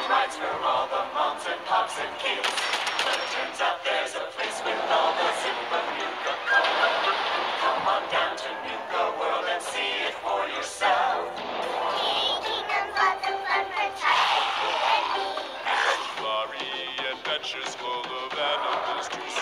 rides for all the moms and pops and kids. But it turns out there's a place with all the zip of Nuka-Cola. Come on down to Nuka World and see it for yourself. Kingdom's lots of fun for Charlie and me. Flurry adventures full of animals to see.